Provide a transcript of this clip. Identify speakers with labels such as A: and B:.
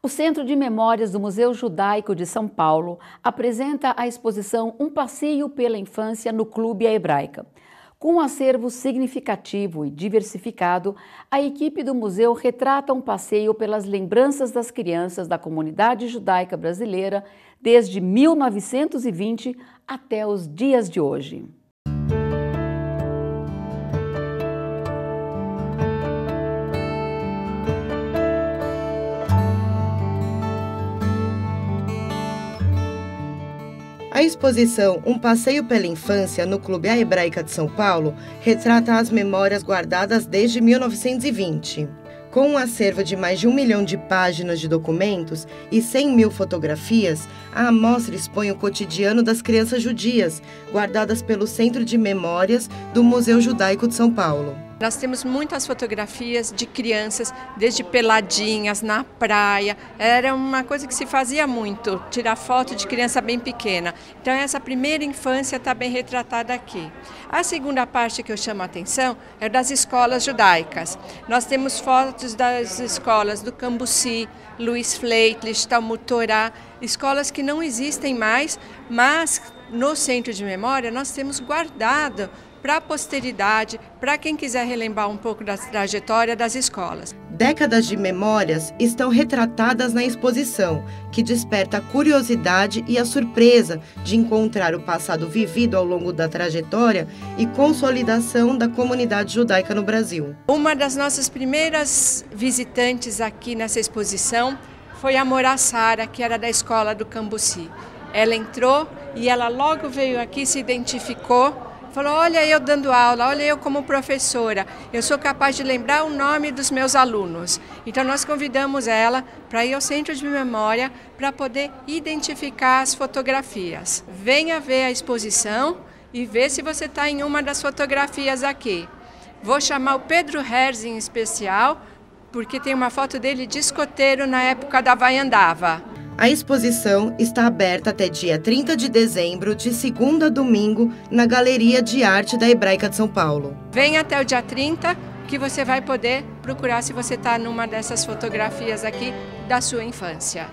A: O Centro de Memórias do Museu Judaico de São Paulo apresenta a exposição Um Passeio pela Infância no Clube A Hebraica. Com um acervo significativo e diversificado, a equipe do museu retrata um passeio pelas lembranças das crianças da comunidade judaica brasileira desde 1920 até os dias de hoje.
B: A exposição Um Passeio pela Infância no Clube A Hebraica de São Paulo retrata as memórias guardadas desde 1920. Com um acervo de mais de 1 milhão de páginas de documentos e 100 mil fotografias, a amostra expõe o cotidiano das crianças judias, guardadas pelo Centro de Memórias do Museu Judaico de São Paulo.
C: Nós temos muitas fotografias de crianças, desde peladinhas, na praia. Era uma coisa que se fazia muito, tirar foto de criança bem pequena. Então essa primeira infância está bem retratada aqui. A segunda parte que eu chamo a atenção é das escolas judaicas. Nós temos fotos das escolas do Cambuci, Luiz Fleitlich, Talmud Torá, escolas que não existem mais, mas no Centro de Memória nós temos guardado para a posteridade, para quem quiser relembrar um pouco da trajetória das escolas.
B: Décadas de memórias estão retratadas na exposição, que desperta a curiosidade e a surpresa de encontrar o passado vivido ao longo da trajetória e consolidação da comunidade judaica no Brasil.
C: Uma das nossas primeiras visitantes aqui nessa exposição foi a Morá Sara, que era da escola do Cambuci. Ela entrou e ela logo veio aqui, se identificou, falou: olha eu dando aula, olha eu como professora, eu sou capaz de lembrar o nome dos meus alunos. Então nós convidamos ela para ir ao Centro de Memória para poder identificar as fotografias. Venha ver a exposição e ver se você está em uma das fotografias aqui. Vou chamar o Pedro Herz em especial, porque tem uma foto dele de escoteiro na época da Vaiandava.
B: A exposição está aberta até dia 30 de dezembro, de segunda a domingo, na Galeria de Arte da Hebraica de São Paulo.
C: Vem até o dia 30 que você vai poder procurar se você está numa dessas fotografias aqui da sua infância.